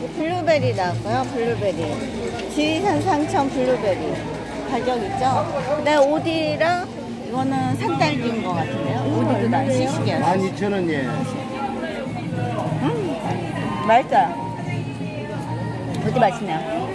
블루베리 나왔고요. 블루베리. 지리산 상천 블루베리. 가격 있죠? 근데 오디랑 이거는 산딸기인 것 같은데요. 오디도 난 시식이야. 12,000원 예. 맛있어요. 오디 맛있네요.